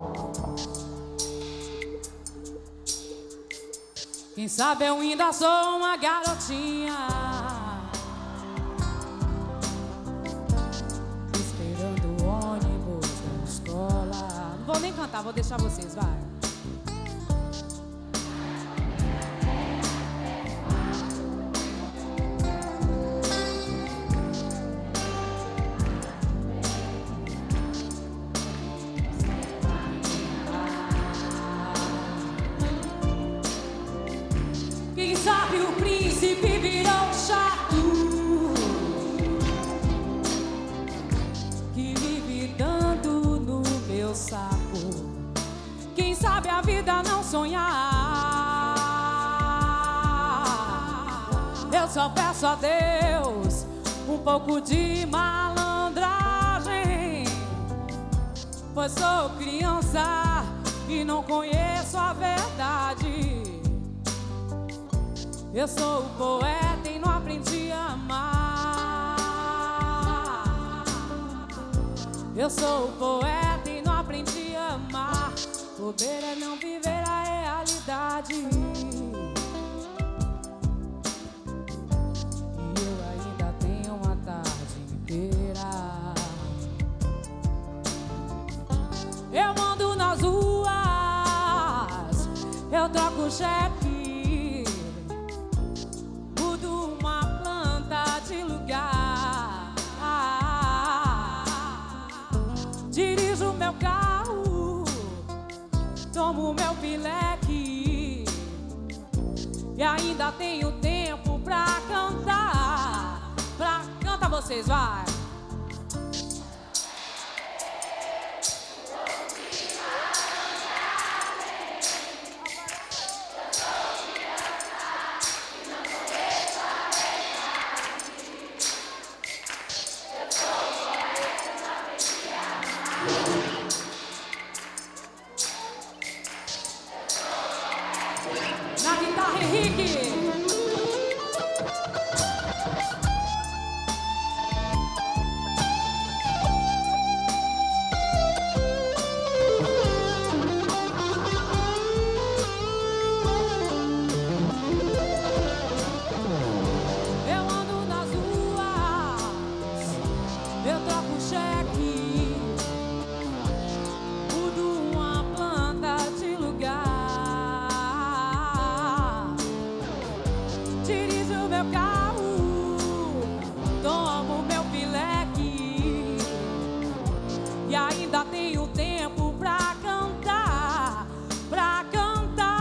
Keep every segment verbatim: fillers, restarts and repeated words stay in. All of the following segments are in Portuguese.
Quem sabe eu ainda sou uma garotinha esperando o ônibus da escola. Não vou nem cantar, vou deixar vocês, vai. Quem sabe o príncipe virou chato, que vive dando no meu saco. Quem sabe a vida não sonhar. Eu só peço a Deus um pouco de malandragem, pois sou criança e não conheço a verdade. Eu sou o poeta e não aprendi a amar. Eu sou o poeta e não aprendi a amar. Bobeira é não viver a realidade. E eu ainda tenho uma tarde inteira. Eu ando nas ruas, eu troco cheque, dirijo meu carro, tomo meu pileque e ainda tenho tempo pra cantar. Pra cantar vocês, vai. Na guitarra, Henrique. Eu ando nas ruas, eu troco cheque, mudo uma planta de lugar. Dirijo meu carro, tomo meu pileque e ainda tenho tempo pra cantar, pra cantar.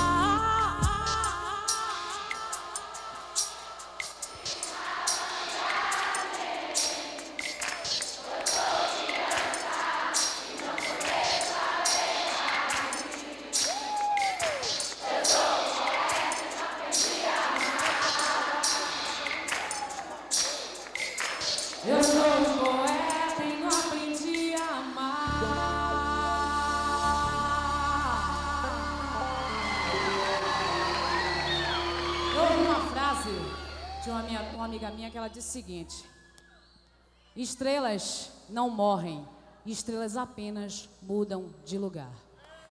Eu sou um poeta e não aprendi a amar. Eu ouvi uma frase de uma, minha, uma amiga minha que ela disse o seguinte: estrelas não morrem, estrelas apenas mudam de lugar.